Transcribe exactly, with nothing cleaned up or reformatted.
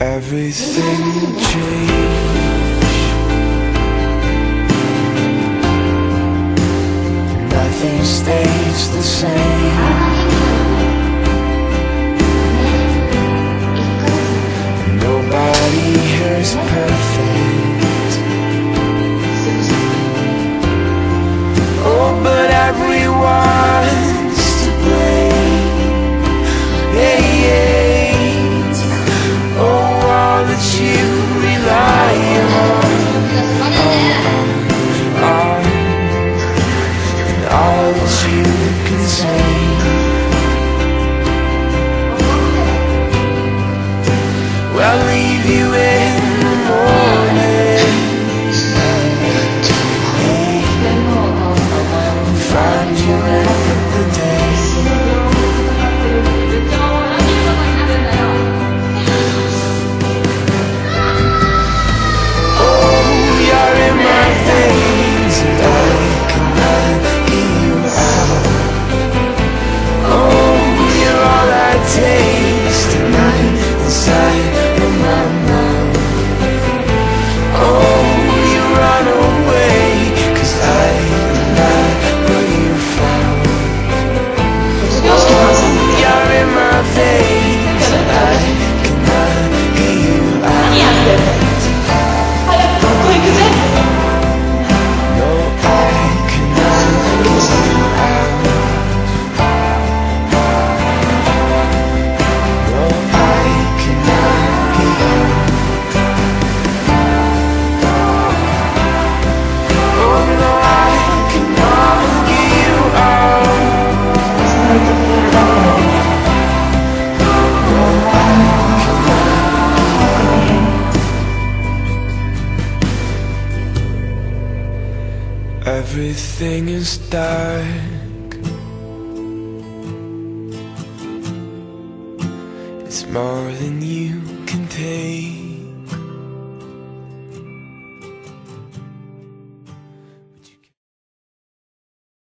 Everything will change. Nothing stays the same. Nobody here is perfect. Oh, but everyone's to blame. Hey, hey. Oh, all that you rely on, on, and all that you can say. I'll leave you in the morning, find you in the day. Oh, you're in my veins and I cannot get you out. Oh, you're all I taste tonight inside. Everything is dark. It's more than you can take.